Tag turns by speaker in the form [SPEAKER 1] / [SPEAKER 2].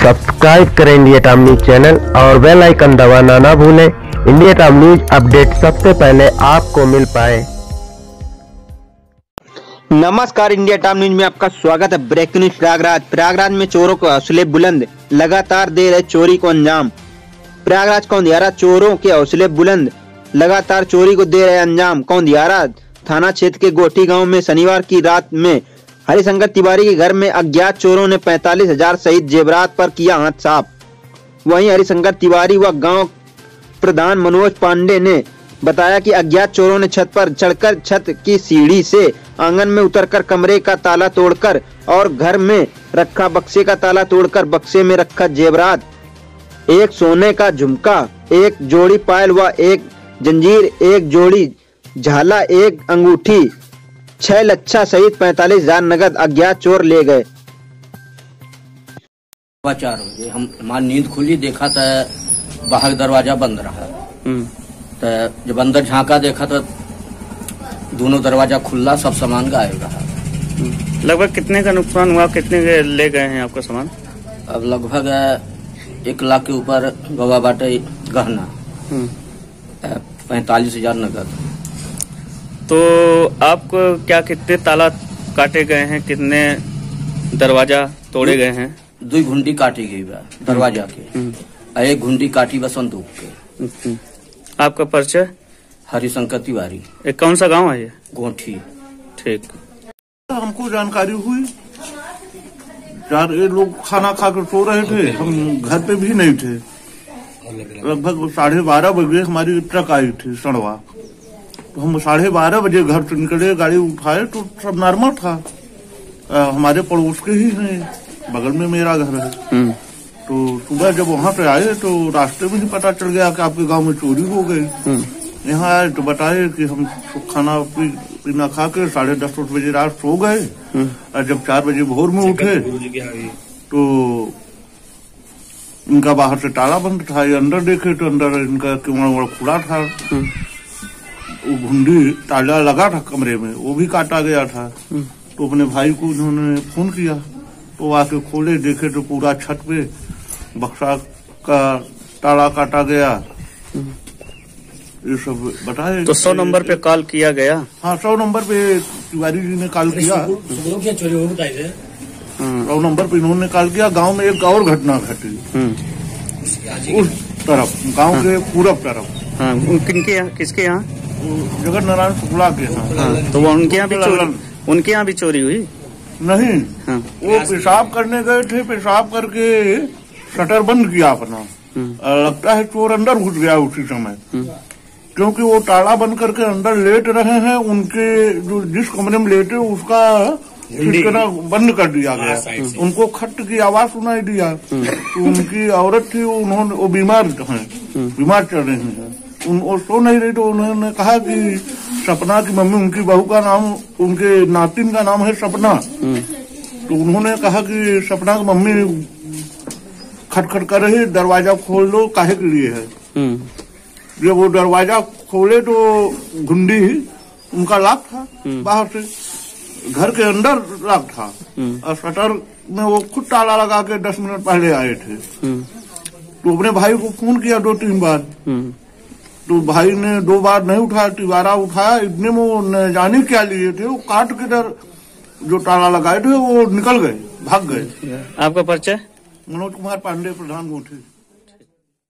[SPEAKER 1] Subscribe करें India Time News channel और bell icon दबाना ना भूलें। इंडिया टाइम न्यूज अपडेट सबसे पहले आपको मिल पाए।
[SPEAKER 2] नमस्कार, इंडिया टाइम न्यूज में आपका स्वागत है। ब्रेकिंग न्यूज प्रयागराज में चोरों के हौसले बुलंद, लगातार दे रहे चोरी को अंजाम। प्रयागराज कौंधियारा चोरों के हौसले बुलंद, लगातार चोरी को दे रहे अंजाम। कौंधियारा थाना क्षेत्र के गोठी गांव में शनिवार की रात में हरिशंकर तिवारी के घर में अज्ञात चोरों ने 45,000 सहित जेवरात पर किया हाथ साफ। वहीं हरिशंकर तिवारी व गांव प्रधान मनोज पांडे ने बताया कि अज्ञात चोरों ने छत पर चढ़कर छत की सीढ़ी से आंगन में उतरकर कमरे का ताला तोड़कर और घर में रखा बक्से का ताला तोड़कर बक्से में रखा जेवरात, एक सोने का झुमका, एक जोड़ी पायल व एक जंजीर, एक जोड़ी झाला, एक अंगूठी, 6 लच्छा सहित 45,000 नगद अज्ञात चोर ले गए।
[SPEAKER 3] 4 बजे हमारी नींद खुली, देखा तो बाहर दरवाजा बंद रहा। तो जब अंदर झांका देखा तो दोनों दरवाजा खुला, सब सामान गायब रहा।
[SPEAKER 4] लगभग कितने का नुकसान हुआ, कितने ले गए हैं आपका सामान?
[SPEAKER 3] अब लगभग 1 लाख के ऊपर गवा बाटे गहना, 45,000 नगद।
[SPEAKER 4] तो आपको क्या कितने ताला काटे गए हैं, कितने दरवाजा तोड़े गए हैं?
[SPEAKER 3] 2 घुंडी काटी गई बा दरवाजा के, 1 घुंडी काटी बा संदूक के।
[SPEAKER 4] आपका परिचय?
[SPEAKER 3] हरिशंकर तिवारी।
[SPEAKER 4] कौन सा गांव है ये?
[SPEAKER 3] गोठी।
[SPEAKER 4] ठीक।
[SPEAKER 5] हमको जानकारी हुई, 4 लोग खाना खाकर सो रहे थे, हम घर पे भी नहीं थे। लगभग 12:30 बजे हमारी ट्रक आई थी सड़वा, तो हम 12:30 बजे घर से निकले, गाड़ी उठाए तो सब नॉर्मल था। हमारे पड़ोस के ही हैं, बगल में मेरा घर है। तो सुबह जब वहाँ पे आए तो रास्ते में ही पता चल गया कि आपके गांव में चोरी हो गई। यहाँ आए तो बताए कि हम खाना पीना खा के 10:30 बजे रात सो गए, और जब 4 बजे भोर में उठे तो इनका बाहर से ताला बंद था। ये अंदर देखे तो अंदर इनका किवाड़ खुला था, वो घुंडी ताला लगा था कमरे में, वो भी काटा गया था। तो अपने भाई को उन्होंने फोन किया, तो आके खोले, देखे तो पूरा छत पे बक्सा का ताला काटा गया। ये सब बताए।
[SPEAKER 4] तो 100 नंबर पे कॉल किया गया?
[SPEAKER 5] हाँ, 100 नंबर पे तिवारी जी ने कॉल किया। 100 नंबर पे इन्होंने कॉल किया। गांव में एक और घटना घटी, उस तरफ गांव के पूरब तरफ।
[SPEAKER 4] हाँ, किसके यहाँ?
[SPEAKER 5] जगत नारायण शुक्ला के यहाँ।
[SPEAKER 4] तो वो उनके यहाँ भी चोरी हुई?
[SPEAKER 5] नहीं। हाँ। वो पेशाब करने गए थे, पेशाब करके शटर बंद किया अपना। लगता है चोर अंदर घुस गया उसी समय, क्योंकि वो ताला बंद करके अंदर लेट रहे हैं। उनके जो जिस कमरे में लेटे उसका खिड़की बंद कर दिया गया, उनको खट की आवाज सुनाई दिया। तो उनकी औरत थी, उन्होंने वो बीमार चल रही है, वो सो नहीं रही। तो उन्होंने कहा कि सपना की मम्मी, उनकी बहू का नाम, उनके नातिन का नाम है सपना। तो उन्होंने कहा कि सपना की मम्मी खटखट कर रही, दरवाजा खोल लो, काहे के लिए है। जब वो दरवाजा खोले तो घुंडी उनका लॉक था, बाहर से घर के अंदर लॉक था, और शटर में वो खुद ताला लगा के 10 मिनट पहले आए थे। तो अपने भाई को फोन किया 2-3 बार, तो भाई ने 2 बार नहीं उठाया, तिवारा उठाया। इतने में वो न जाने क्या लिए थे, वो काट के इधर जो ताला लगाए थे वो निकल गए, भाग गए।
[SPEAKER 4] आपका परिचय?
[SPEAKER 5] मनोज कुमार पांडे, प्रधान गोठी।